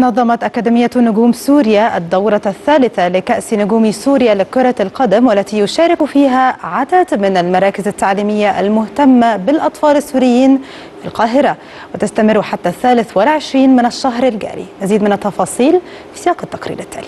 نظمت أكاديمية نجوم سوريا الدورة الثالثة لكأس نجوم سوريا لكرة القدم، والتي يشارك فيها عدد من المراكز التعليمية المهتمة بالأطفال السوريين في القاهرة، وتستمر حتى 23 من الشهر الجاري. مزيد من التفاصيل في سياق التقرير التالي.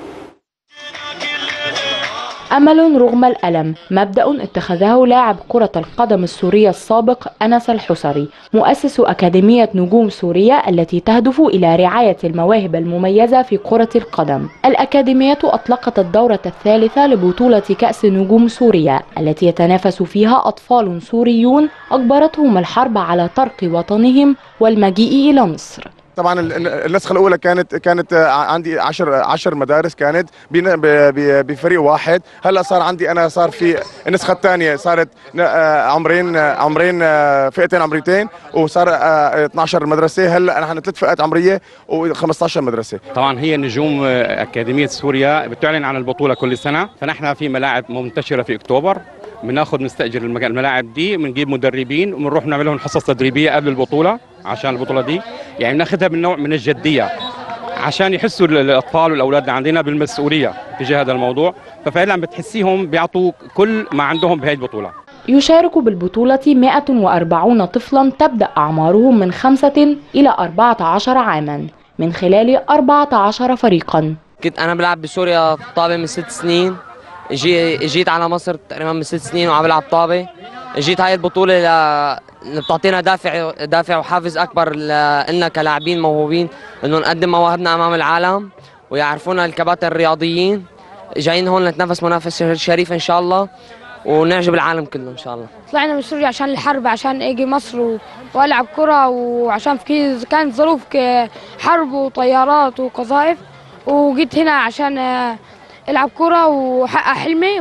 أمل رغم الألم، مبدأ اتخذه لاعب كرة القدم السوري السابق أنس الحسري مؤسس أكاديمية نجوم سوريا التي تهدف إلى رعاية المواهب المميزة في كرة القدم. الأكاديمية أطلقت الدورة الثالثة لبطولة كأس نجوم سوريا التي يتنافس فيها أطفال سوريون أجبرتهم الحرب على ترك وطنهم والمجيء إلى مصر. طبعا النسخه الاولى كانت عندي 10 مدارس كانت بفريق واحد. هلا صار في النسخه الثانيه صارت عمرين فئتين عمريتين، وصار 12 مدرسه. هلا نحن 3 فئات عمريه و15 مدرسه. طبعا هي نجوم اكاديميه سوريا بتعلن عن البطوله كل سنه، فنحن في ملاعب منتشره في اكتوبر بنستاجر الملاعب دي، بنجيب مدربين وبنروح نعمل لهم حصص تدريبيه قبل البطوله عشان البطوله دي يعني بناخذها من نوع من الجديه عشان يحسوا الاطفال والاولاد اللي عندنا بالمسؤوليه تجاه هذا الموضوع، ففعلا بتحسيهم بيعطوا كل ما عندهم بهي البطوله. يشارك بالبطولة 140 طفلا تبدأ أعمارهم من 5 إلى 14 عاما من خلال 14 فريقا. كنت أنا بلعب بسوريا في طابة من 6 سنين، جيت على مصر تقريبا من 6 سنين وعم بلعب طابة. جيت هاي البطولة بتعطينا دافع وحافز أكبر لنا كلاعبين موهوبين إنه نقدم مواهبنا أمام العالم ويعرفونا الكباتن الرياضيين. جايين هون نتنافس منافسة شريفة إن شاء الله ونعجب العالم كله إن شاء الله. طلعنا من سوريا عشان الحرب، عشان اجي مصر والعب كرة، وعشان كانت ظروف حرب وطيارات وقذائف، وجيت هنا عشان العب كرة وحقق حلمي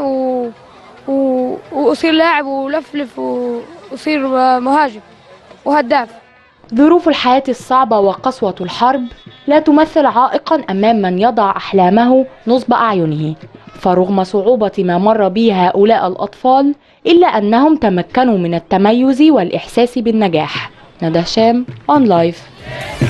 واصير لاعب ولفلف واصير مهاجم وهداف. ظروف الحياة الصعبة وقسوة الحرب لا تمثل عائقا أمام من يضع أحلامه نصب أعينه، فرغم صعوبة ما مر به هؤلاء الأطفال إلا أنهم تمكنوا من التميز والإحساس بالنجاح. ندى هشام، أون لايف.